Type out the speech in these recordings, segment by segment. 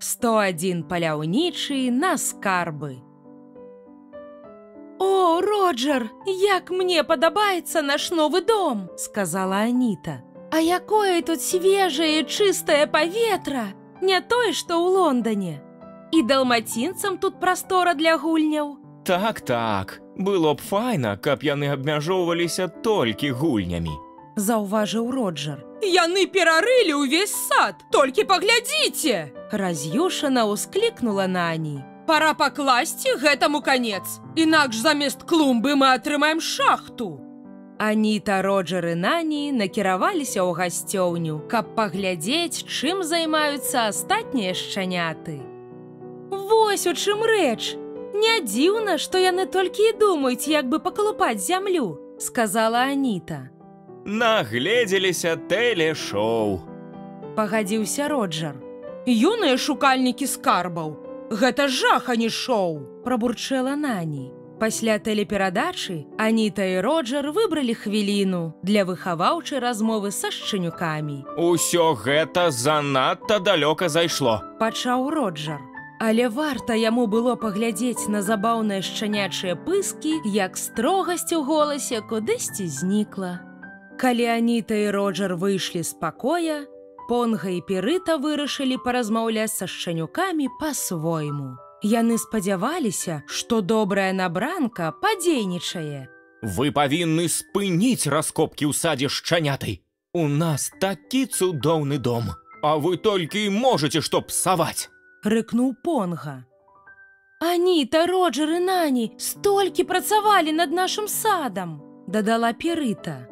101 паляўнічы на скарбы. «О, Роджер, як мне падабаецца наш новы дом!» – сказала Аніта. «А якое тут свежае, чыстае паветра! Не тое, што ў Лондоне! І далмацінцам тут прастора для гульняў!» Так, было б файна, каб яны абмяжоўваліся толькі гульнямі. Заўважыў Роджер. «Яны перарылі ўвесь сад, толькі паглядзіце!» Раз'юшана ўсклікнула Нані. «Пара пакласці гэтаму канец, інакш замест клумбы мы атрымаем шахту!» Аніта, Роджер і Нані накіраваліся ў гасцёўню, каб паглядзець, чым займаюцца астатнія шчаняты. «Вось у чым рэч! Не дзіўна, што яны толькі і думаюць, як бы пакалупаць зямлю», – сказала Аніта. Нагледзеліся тэлешоу. Пагадзіўся Роджер. «Юныя шукальнікі скарбаў! Гэта жах, а не шоу!» – прабурчэла Нані. Пасля тэлеперадачы Аніта і Роджер выбралі хвіліну для выхаваўчай размовы са шчанюкамі. «Усё гэта занадта далёка зайшло», – пачаў Роджер. Але варта яму было паглядзець на забаўныя шчанячыя пыскі, як строгасць у голасе кудысьці знікла. Калі Аніта і Роджер выйшлі з пакоя, Понга і Пірыта вырашылі паразмаўляць са шчанюкамі па-свойму. Яны спадзяваліся, што добрая набранка падзейнічае. «Вы павінны спыніць раскопкі ў садзе шчанятай. У нас такі цудоўны дом, а вы толькі і можаце што псаваць!» – рыкнуў Понга. «Аніта, Роджер і Нані столькі працавалі над нашым садам!» – дадала Пірыта.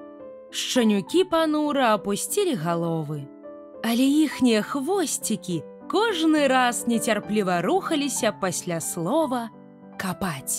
Шчанюкі панура апусцілі галовы, але іхнія хвосцікі кожны раз нецярпліва рухаліся пасля слова «капаць».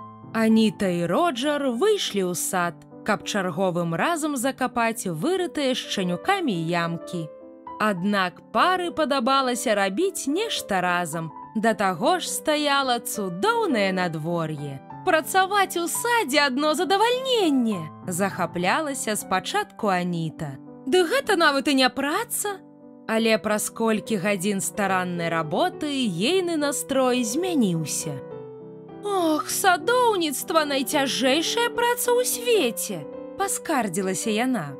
Аніта і Роджер выйшлі ў сад, каб чарговым разам закапаць вырытыя шчанюкамі ямкі. Аднак пары падабалася рабіць нешта разам, да таго ж стаяла цудоўнае надвор'е. «Працаваць у садзе адно задавальненне!» – захаплялася спачатку Аніта. «Ды гэта нават і не праца!» Але праз колькі гадзін стараннай работы ейны настрой змяніўся. «Ох, садоўніцтва – найцяжэйшая праца ў свеце!» – паскардзілася яна.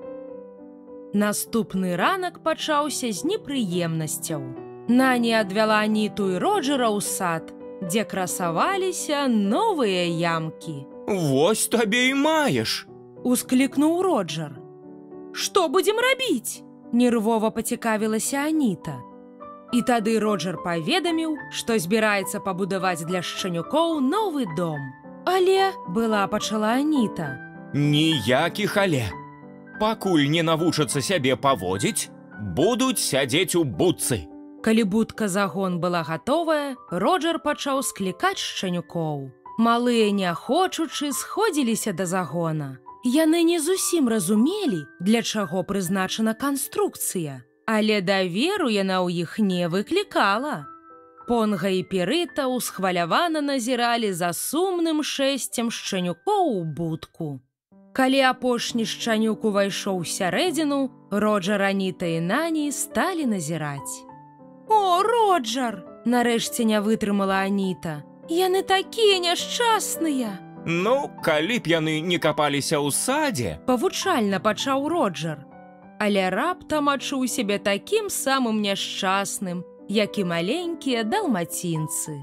Наступны ранак пачаўся з непрыемнасцяў. Нані адвяла Аніту і Роджера ў сад, дзе красаваліся новыя ямкі. «Вось табе і маеш!» – усклікнуў Роджер. «Што будзем рабіць?» – нервова пацікавілася Аніта. І тады Роджер паведаміў, што збіраецца пабудаваць для шчанюкоў новы дом. «Але…» – была пачала Аніта. «Ніякіх але! Пакуль не навучацца сябе паводзіць, будуць сядзець у будцы!» Калі будка-загон была гатовая, Роджер пачаў склікаць шчанюкоў. Малыя, не хочучы, сходзіліся да загона. Яны не зусім разумелі, для чаго прызначана канструкцыя, але даверу яна ў іх не выклікала. Понга і Пірыта ўсхвалявана назіралі за сумным шэсцем шчанюкоў у будку. Калі апошні шчанюк увайшоў сярэдзіну, Роджер, Аніта і Нані сталі назіраць. «О, Роджер!» – нарэшце не вытрымала Аніта. «Яны такія няшчасныя!» «Ну, калі б яны не капаліся ў садзе!» – павучальна пачаў Роджер. Але раптам адчуў сябе такім самым няшчасным, як і маленькія далмацінцы.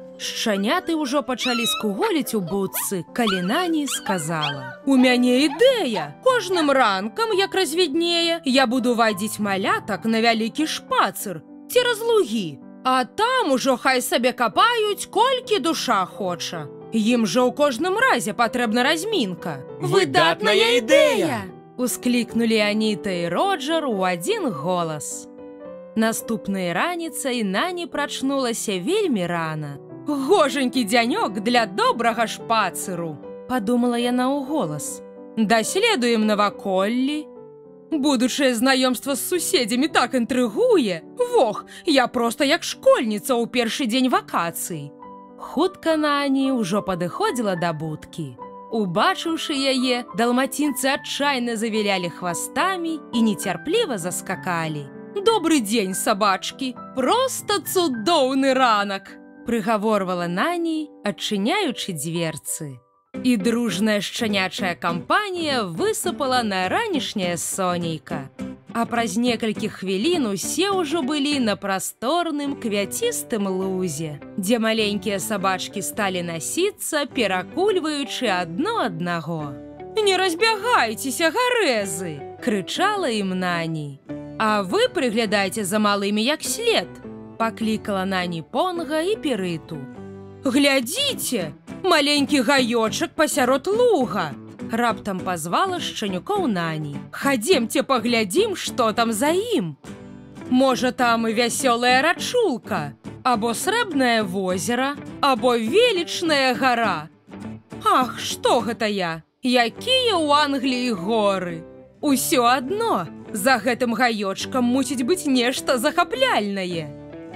Шчаняты ўжо пачалі скуголіць у будцы, калі Нані сказала: «У мяне ідэя! Кожным ранкам, як развіднее, я буду вадзіць малятак на вялікі шпацыр цераз лугі, а там ужо хай сабе капаюць, колькі душа хоча. Ім жа ў кожным разе патрэбна размінка». «Выдатная ідэя!» – усклікнулі Аніта і Роджер у адзін голас. Наступнай раніцай Нані прачнулася вельмі рана. «Гожанькі дзянёк для добрага шпацыру!» – падумала яна ўголас. «Даследуем наваколлі. Будучае знаёмства з суседзямі так інтрыгуе. Вох, я проста як школьніца ў першы дзень вакацый». Хутка Нані ўжо падыходзіла да будкі. Убачыўшы яе, далмацінцы адчайна завілялі хвастамі і нецярпліва заскакалі. Добрый дзень, сабачкі, проста цудоўны ранак, прыгаворвала Нані, адчыняючы дзверцы. І дружная шчанячая кампанія высыпала на ранішняе сонейка. А праз некалькі хвілін усе ўжо былі на прасторным квяцістым лузе, дзе маленькія сабачкі сталі насіцца, перакульваючы адно аднаго. «Не разбягайцеся, гарэзы!» – крычала ім Нані. «А вы прыглядайце за малымі як след!» – паклікала Нані Понга і Перыту. «Глядзіце! Маленькі гаёчак пасярод луга!» – раптам пазвала шчанюкоў Нані. «Хадземце паглядзім, што там за ім! Можа, там і вясёлая рачулка, або срэбнае возера, або велічная гара. Ах, што гэта я? Якія ў Англіі горы! Усё адно, за гэтым гаёчкам мусіць быць нешта захапляльнае.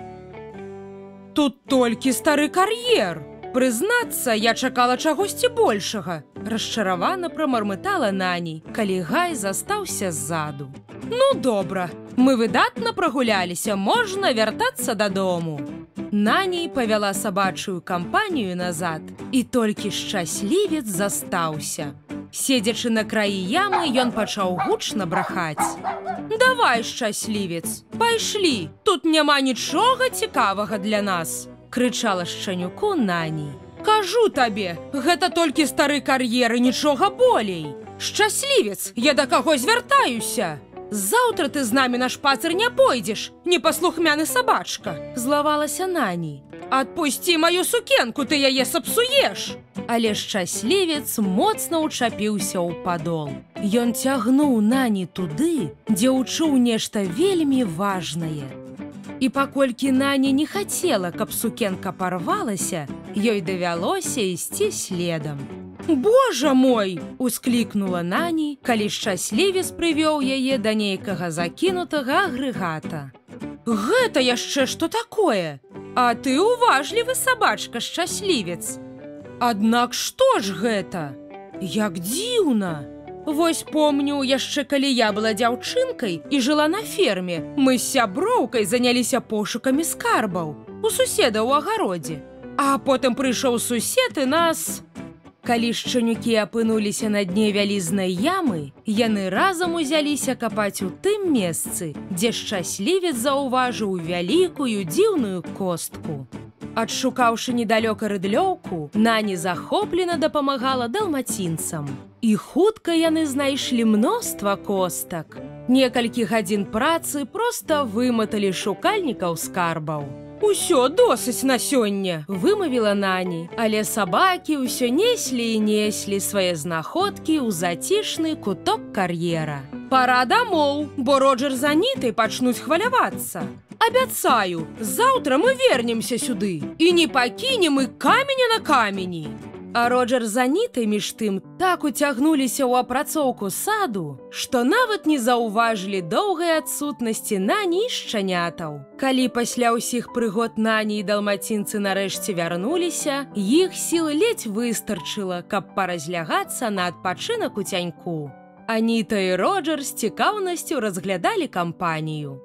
Тут толькі стары кар'ер. Прызнацца, я чакала чагосьці большага», – расчаравана прамармытала Нані, калі Гай застаўся ззаду. «Ну, добра, мы выдатна прагуляліся, можна вяртацца дадому». Нані павяла сабачую кампанію назад, і толькі шчаслівец застаўся. Седзячы на краі ямы, ён пачаў гучна брахаць. «Давай, шчаслівец, пайшлі, тут няма нічога цікавага для нас», – крычала шчанюку Нані. «Кажу табе, гэта толькі стары кар'ер і нічога болей. Шчаслівец, я да каго звяртаюся? Заўтра ты з намі на шпацыр не пойдзеш, непаслухмяны сабачка», – злавалася Нані. «Адпусці маю сукенку, ты яе сапсуеш!» Але шчаслівец моцна ўчапіўся ў падол. Ён цягнуў Нані туды, дзе ўчуў нешта вельмі важнае. І паколькі Нані не хацела, каб сукенка парвалася, ёй давялося ісці следам. «Божа мой!» – усклікнула Нані, калі шчаслівец прывёў яе да нейкага закінутага агрэгата. «Гэта яшчэ што такое? А ты уважлівы сабачка, шчаслівец! Аднак што ж гэта? Як дзіўна! Вось помню, яшчэ калі я была дзяўчынкай і жыла на ферме, мы з сяброўкай заняліся пошукамі скарбаў у суседа ў агародзе. А потым прыйшоў сусед і нас…» Калі шчанюкі апынуліся на дне вялізнай ямы, яны разам узяліся капаць у тым месцы, дзе шчаслівец заўважыў вялікую дзіўную костку. Адшукаўшы недалёка рыдлёўку, Нані захоплена дапамагала далмацінцам. І хутка яны знайшлі мноства костак. Некалькі гадзін працы проста выматалі шукальнікаў скарбаў. «Усё досыць на сёння», – вымавіла Нані, але сабакі ўсё неслі і неслі свае знаходкі ў зацішны куток кар'ера. «Пара дамоў, бо Роджер з Анітай пачнуць хвалявацца. Абяцаю, заўтра мы вернемся сюды і не пакінем і каменя на камені». А Роджер з Анітай між тым так уцягнуліся ў апрацоўку саду, што нават не заўважылі доўгай адсутнасці Нані і шчанятаў. Калі пасля ўсіх прыгод Нані і далмацінцы нарэшце вярнуліся, іх сіл ледзь выстарчыла, каб паразлягацца на адпачынак у цяньку. Аніта і Роджер з цікаўнасцю разглядалі кампанію.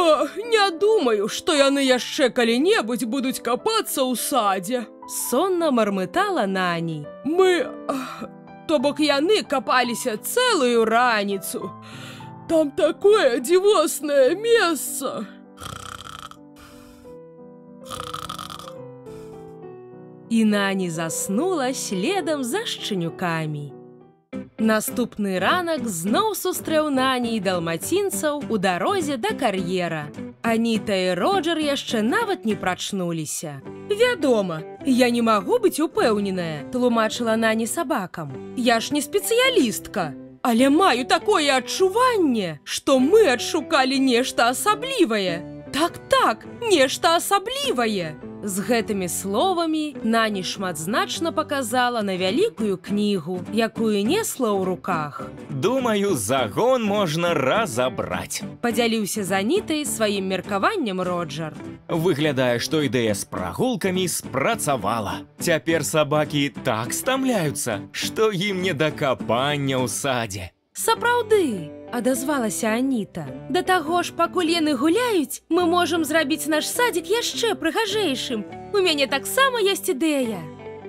«Не думаю, што яны яшчэ калі-небудзь будуць капацца ў садзе», – сонна мармытала Нані. То бок яны капаліся цэлую раніцу. Там такое дзівоснае месца. І Нані заснула следам за шчанюкамі. Наступны ранак зноў сустрэў Нані і далмацінцаў у дарозе да кар'ера. Аніта і Роджер яшчэ нават не прачнуліся. «Вядома, я не магу быць упэўненая», – тлумачыла Нані сабакам. «Я ж не спецыялістка, але маю такое адчуванне, што мы адшукалі нешта асаблівае. Так, нешта асаблівае». З гэтымі словамі Нані шматзначна паказала на вялікую кнігу, якую несла ў руках. «Думаю, загон можна разабраць», – падзяліўся з Анітай сваім меркаваннем Роджер. «Выглядае, што ідэя з прагулкамі спрацавала. Цяпер сабакі так стамляюцца, што ім не да капання ў садзе». Сапраўды, адазвалася Аніта. Да таго ж, пакуль яны гуляюць, мы можам зрабіць наш садзік яшчэ прыгажэйшым. У мяне таксама ёсць ідэя.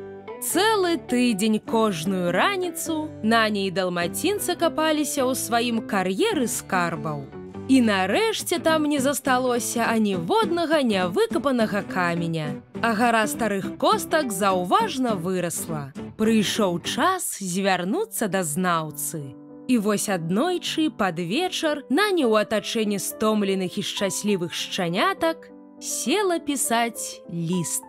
Цэлы тыдзень кожную раніцу Наня і далмацінцы капаліся ў сваім кар'еры скарбаў. І нарэшце там не засталося аніводнага нявыкапанага каменя, а гара старых костак заўважна вырасла. Прыйшоў час звярнуцца да знаўцы. І вось аднойчы пад вечар Наня ў атачэнні стомленых і шчаслівых шчанятак села пісаць ліст.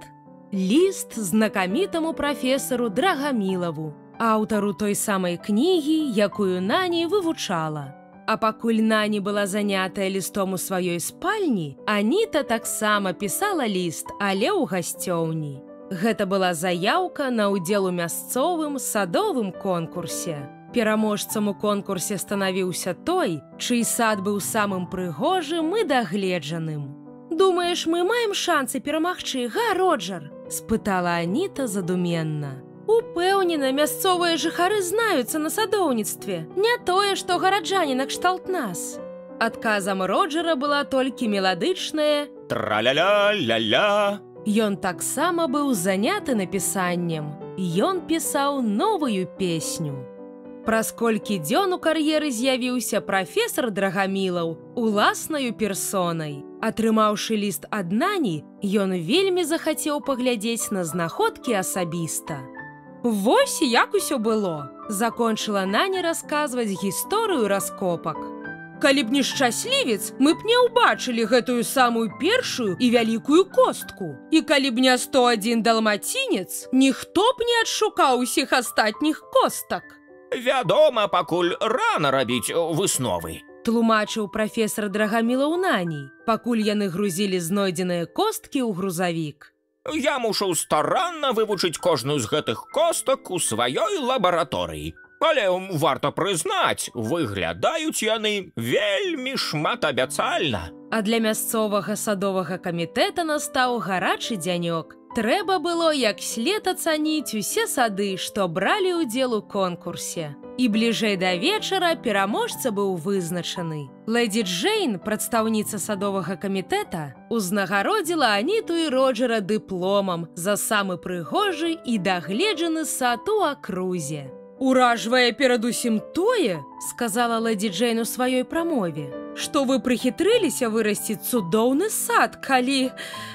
Ліст знакамітаму прафесару Драгамілаву, аўтару той самай кнігі, якую Наня вывучала. А пакуль Наня была занятая лістом у сваёй спальні, Аніта таксама пісала ліст, але ў гасцёўні. Гэта была заяўка на ўдзел у мясцовым садовым конкурсе. Пераможцам у конкурсе станавіўся той, чый сад быў самым прыгожым і дагледжаным. «Думаеш, мы маем шансы перамагчы, га, Роджер?» – спытала Аніта задуменна. «Упэўнена, мясцовыя жыхары знаюцца на садоўніцтве. Не тое, што гараджане накшталт нас». Адказам Роджера была толькі меладычная «Тра-ля-ля-ля-ля». Ён таксама быў заняты напісаннем. Ён пісаў новую песню. Праз колькі дзён у кар'еры з'явіўся прафесар Драгамілаў уласнаю персонай. Атрымаўшы ліст ад Нані, ён вельмі захацеў паглядзець на знаходкі асабіста. «Вось як усё было!» – закончыла Наня расказваць гісторыю раскопак. «Калі б не шчаслівец, мы б не ўбачылі гэтую самую першую і вялікую костку. І калі б не 101 далмацінец, ніхто б не адшукаў усіх астатніх костак». «Вядома, пакуль рана рабіць высновы», – тлумачыў прафесар Драгамілаў Нані, пакуль яны грузілі знойдзеныя косткі ў грузавік. «Я мушу старанна вывучыць кожную з гэтых костак у сваёй лабараторыі. Але варта прызнаць, выглядаюць яны вельмі шматабяцальна». А для мясцовага садовага камітэта настаў гарачы дзянёк. Трэба было як след ацаніць усе сады, што бралі ўдзел у конкурсе. І бліжэй да вечара пераможца быў вызначаны. Лэдзі Джэйн, прадстаўніца садовага камітэта, узнагародзіла Аніту і Роджера дыпломам за самы прыгожы і дагледжаны сад у акрузе. «Уражвае перадусім тое, – сказала лэдзі Джэйн у сваёй прамове, – што вы прыхітрыліся вырасціць цудоўны сад, калі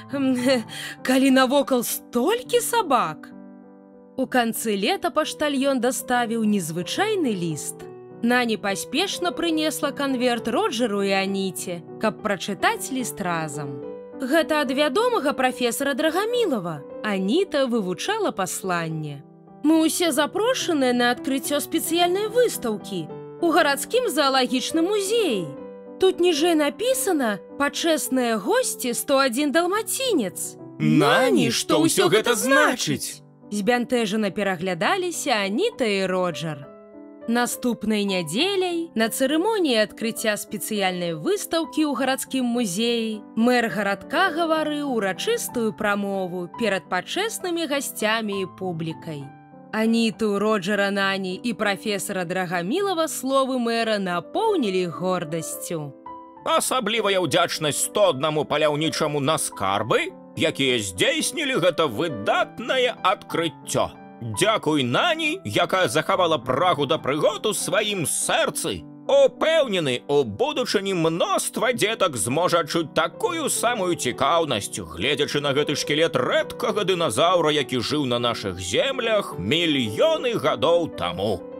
навокал столькі сабак». У канцы лета паштальён даставіў незвычайны ліст. Наня паспешна прынесла канверт Роджеру і Аніце, каб прачытаць ліст разам. «Гэта ад вядомага прафесара Драгамілава». Аніта вывучала пасланне. «Мы ўсе запрошаныя на адкрыццё спецыяльнай выстаўкі у гарадскім заалагічным музеі. Тут ніжэй напісана «Пачэсныя госці 101 далмацінец». «Нані, што ўсё гэта значыць?» Збянтэжана пераглядаліся Аніта і Роджер. Наступнай нядзеляй на цырымоніі адкрыцця спецыяльнай выстаўкі ў гарадскім музеі мэр гарадка гаварыў урачыстую прамову перад пачэснымі гасцямі і публікай. Аніту, Роджера, Нані і прафесара Драгамілава словы мэра напоўнілі гордасцю. «Асаблівая ўдзячнасць 101 паляўнічаму на скарбы, якія здзейснілі гэта выдатнае адкрыццё. Дзякуй Нані, якая захавала прагу да прыгод у сваім сэрцы. Упэўнены, у будучыні мноства дзетак зможа адчуць такую самую цікаўнасць, гледзячы на гэты шкілет рэдкага дыназаўра, які жыў на нашых землях мільёны гадоў таму».